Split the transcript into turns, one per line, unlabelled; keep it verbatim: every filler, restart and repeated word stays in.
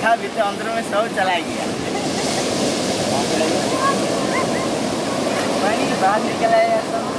था भी तो अंदर में सब चला गया। पानी बाहर निकल आया सब।